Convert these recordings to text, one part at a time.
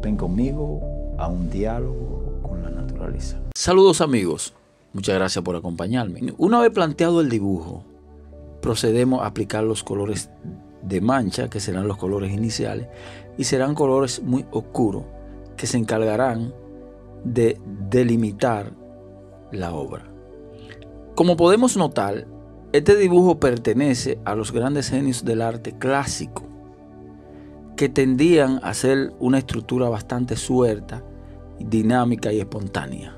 Ven conmigo a un diálogo con la naturaleza. Saludos amigos, muchas gracias por acompañarme. Una vez planteado el dibujo, procedemos a aplicar los colores de mancha, que serán los colores iniciales, y serán colores muy oscuros que se encargarán de delimitar la obra. Como podemos notar, este dibujo pertenece a los grandes genios del arte clásico, que tendían a hacer una estructura bastante suelta, dinámica y espontánea.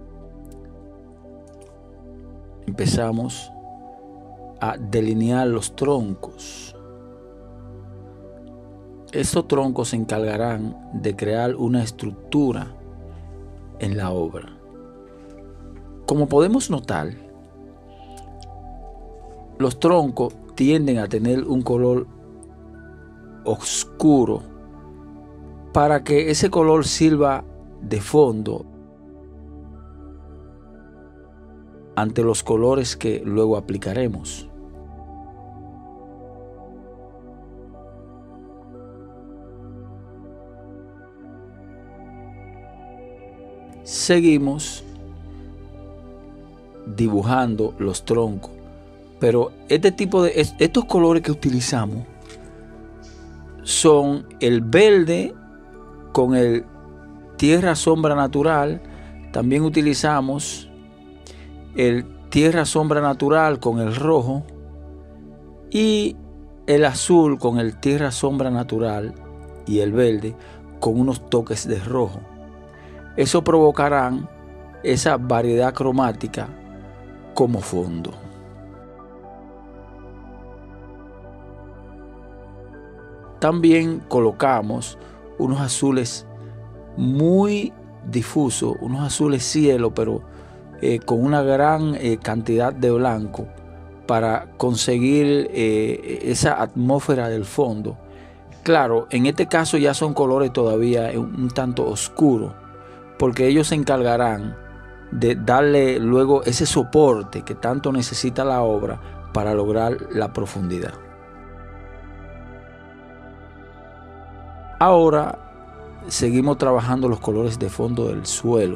Empezamos a delinear los troncos. Estos troncos se encargarán de crear una estructura en la obra. Como podemos notar, los troncos tienden a tener un color oscuro para que ese color sirva de fondo ante los colores que luego aplicaremos. Seguimos dibujando los troncos, pero estos colores que utilizamos son el verde con el tierra sombra natural. También utilizamos el tierra sombra natural con el rojo y el azul con el tierra sombra natural y el verde con unos toques de rojo. Eso provocarán esa variedad cromática como fondo. También colocamos unos azules muy difusos, unos azules cielo, pero con una gran cantidad de blanco para conseguir esa atmósfera del fondo. Claro, en este caso ya son colores todavía un tanto oscuros, porque ellos se encargarán de darle luego ese soporte que tanto necesita la obra para lograr la profundidad. Ahora seguimos trabajando los colores de fondo del suelo.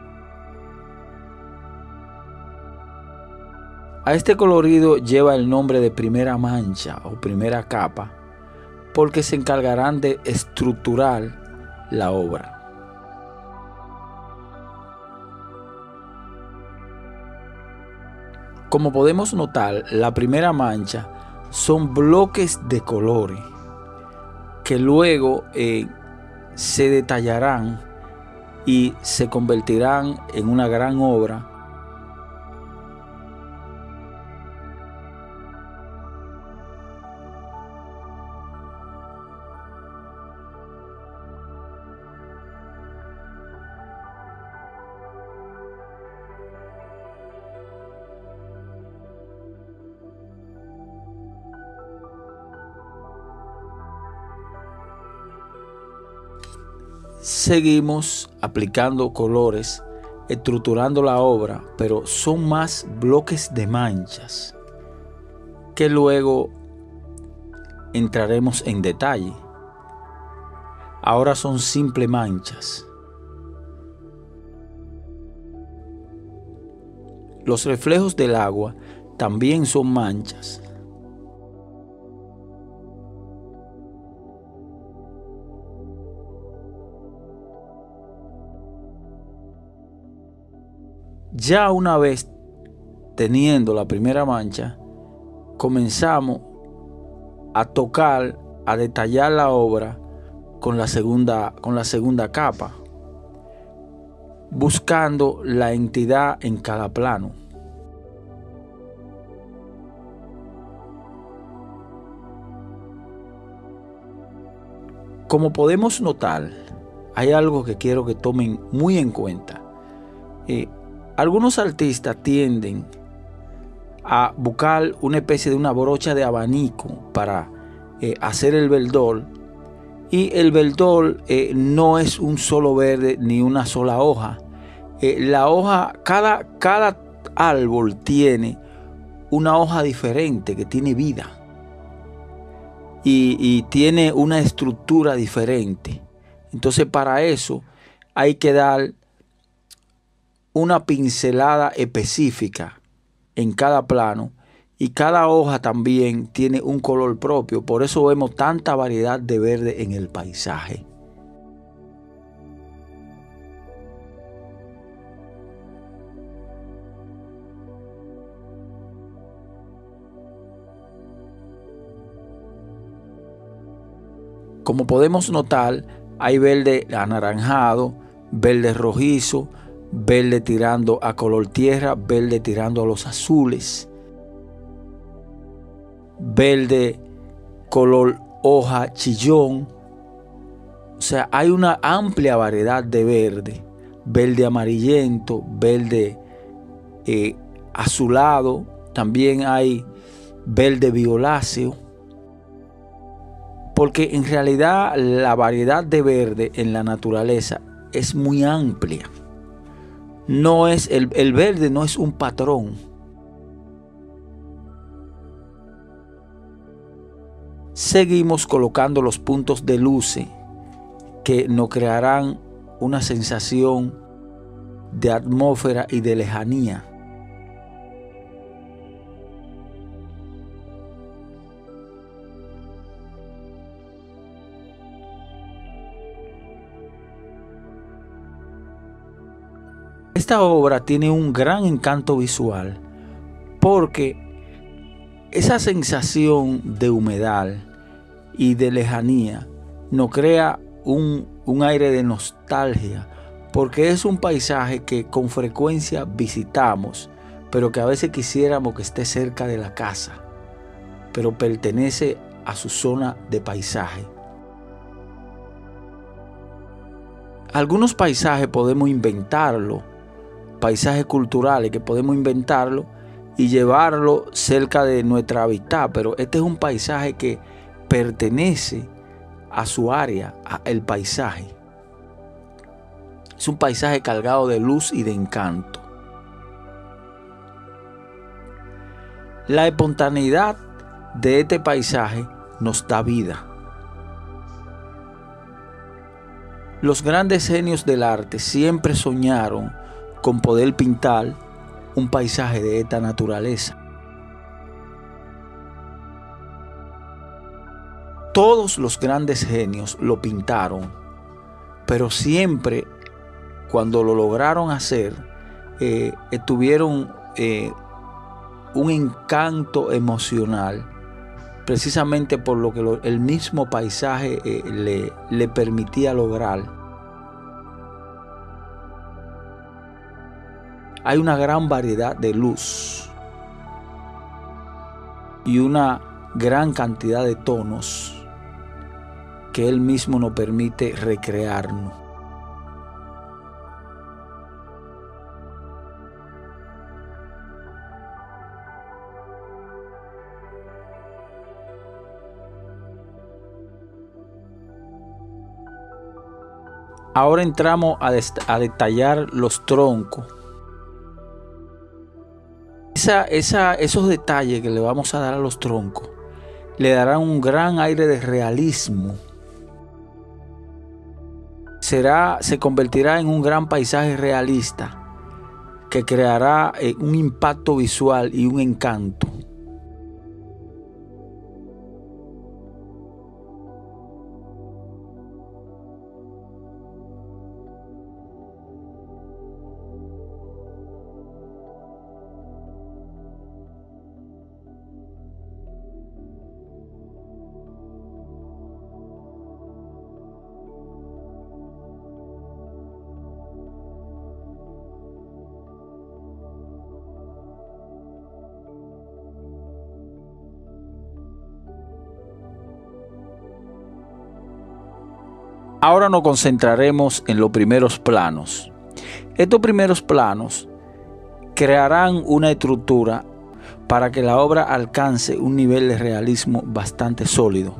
A este colorido lleva el nombre de primera mancha o primera capa, porque se encargarán de estructurar la obra. Como podemos notar, la primera mancha son bloques de colores que luego se detallarán y se convertirán en una gran obra. Seguimos aplicando colores, estructurando la obra, pero son más bloques de manchas que luego entraremos en detalle. Ahora son simples manchas. Los reflejos del agua también son manchas. Ya una vez teniendo la primera mancha, comenzamos a tocar, a detallar la obra con la segunda capa, buscando la entidad en cada plano. Como podemos notar, hay algo que quiero que tomen muy en cuenta. Algunos artistas tienden a buscar una especie de una brocha de abanico para hacer el verdor, y el verdor no es un solo verde ni una sola hoja. La hoja, cada árbol tiene una hoja diferente que tiene vida y tiene una estructura diferente. Entonces para eso hay que dar una pincelada específica en cada plano, y cada hoja también tiene un color propio. Por eso vemos tanta variedad de verde en el paisaje. Como podemos notar, hay verde anaranjado, verde rojizo, verde tirando a color tierra, verde tirando a los azules, verde color hoja chillón. O sea, hay una amplia variedad de verde. Verde amarillento, verde azulado. También hay verde violáceo. Porque en realidad la variedad de verde en la naturaleza es muy amplia. No es, el verde no es un patrón. Seguimos colocando los puntos de luces que nos crearán una sensación de atmósfera y de lejanía. Esta obra tiene un gran encanto visual porque esa sensación de humedad y de lejanía nos crea un aire de nostalgia, porque es un paisaje que con frecuencia visitamos, pero que a veces quisiéramos que esté cerca de la casa, pero pertenece a su zona de paisaje. Algunos paisajes podemos inventarlo, paisajes culturales que podemos inventarlo y llevarlo cerca de nuestra hábitat, pero este es un paisaje que pertenece a su área, al paisaje. Es un paisaje cargado de luz y de encanto. La espontaneidad de este paisaje nos da vida. Los grandes genios del arte siempre soñaron con poder pintar un paisaje de esta naturaleza. Todos los grandes genios lo pintaron, pero siempre cuando lo lograron hacer, tuvieron un encanto emocional, precisamente por lo que el mismo paisaje le permitía lograr. Hay una gran variedad de luz y una gran cantidad de tonos que Él mismo nos permite recrearnos. Ahora entramos a detallar los troncos. Esos detalles que le vamos a dar a los troncos le darán un gran aire de realismo. Se convertirá en un gran paisaje realista que creará un impacto visual y un encanto. Ahora nos concentraremos en los primeros planos. Estos primeros planos crearán una estructura para que la obra alcance un nivel de realismo bastante sólido.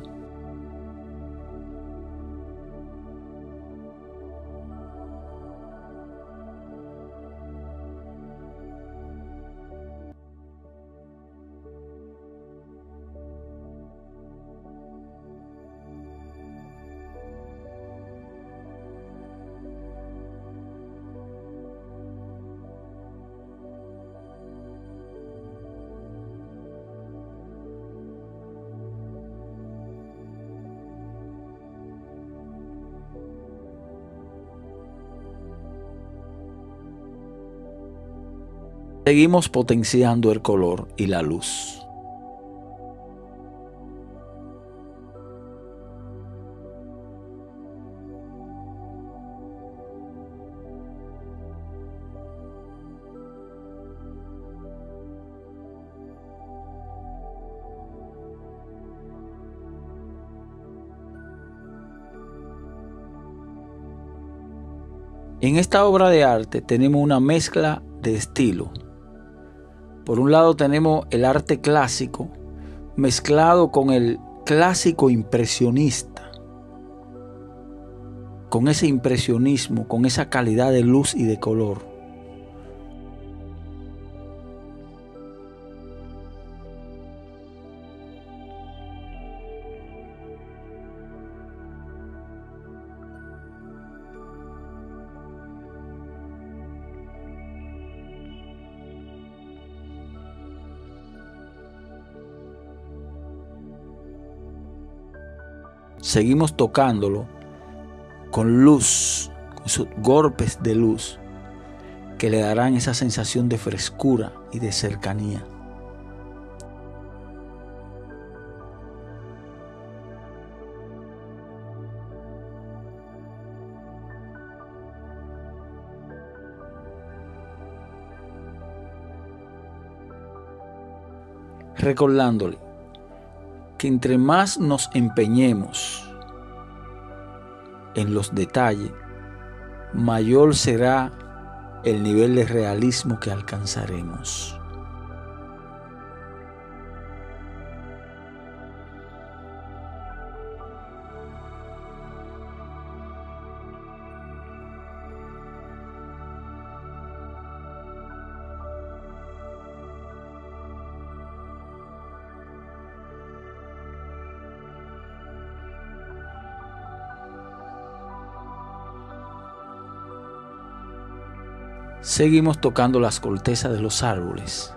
Seguimos potenciando el color y la luz. En esta obra de arte tenemos una mezcla de estilo. Por un lado tenemos el arte clásico mezclado con el clásico impresionista, con ese impresionismo, con esa calidad de luz y de color. Seguimos tocándolo con luz, con esos golpes de luz que le darán esa sensación de frescura y de cercanía. Recordándole que entre más nos empeñemos en los detalles, mayor será el nivel de realismo que alcanzaremos. Seguimos tocando las cortezas de los árboles.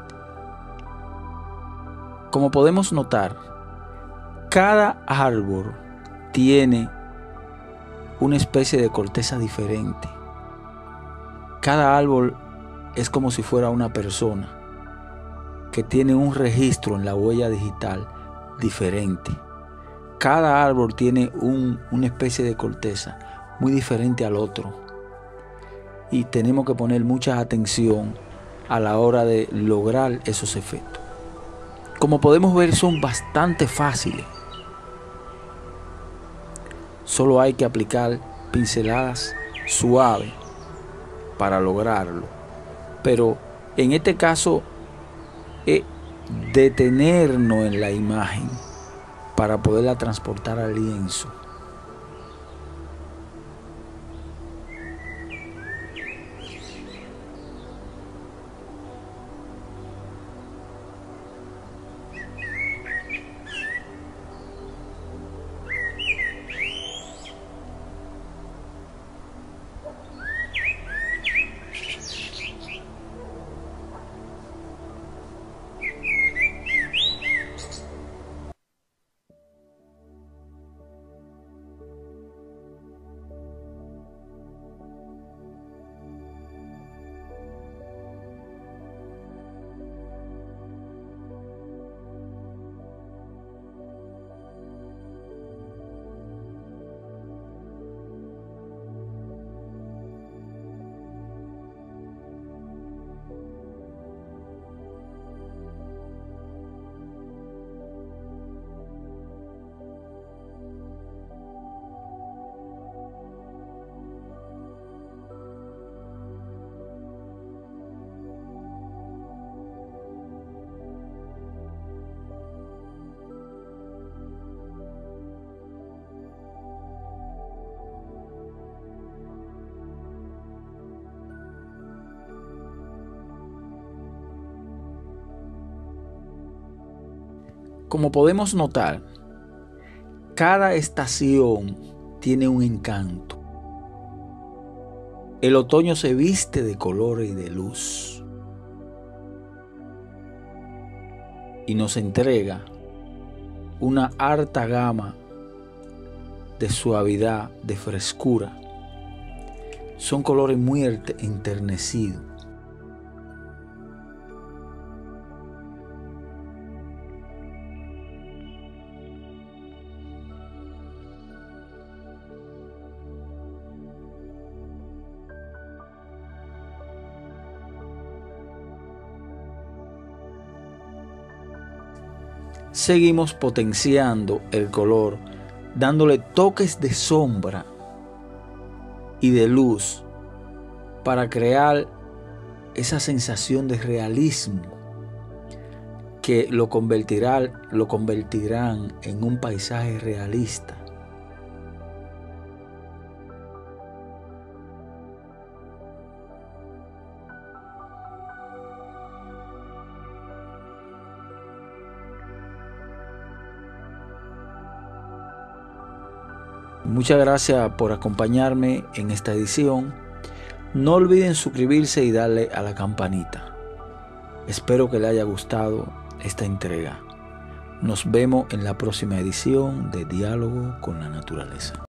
Como podemos notar, cada árbol tiene una especie de corteza diferente. Cada árbol es como si fuera una persona que tiene un registro en la huella digital diferente. Cada árbol tiene una especie de corteza muy diferente al otro. Y tenemos que poner mucha atención a la hora de lograr esos efectos. Como podemos ver, son bastante fáciles. Solo hay que aplicar pinceladas suaves para lograrlo. Pero en este caso es detenernos en la imagen para poderla transportar al lienzo. Como podemos notar, cada estación tiene un encanto. El otoño se viste de color y de luz y nos entrega una harta gama de suavidad, de frescura. Son colores muy enternecidos. seguimos potenciando el color, dándole toques de sombra y de luz para crear esa sensación de realismo que lo convertirán en un paisaje realista. Muchas gracias por acompañarme en esta edición. No olviden suscribirse y darle a la campanita. Espero que les haya gustado esta entrega. Nos vemos en la próxima edición de Diálogo con la Naturaleza.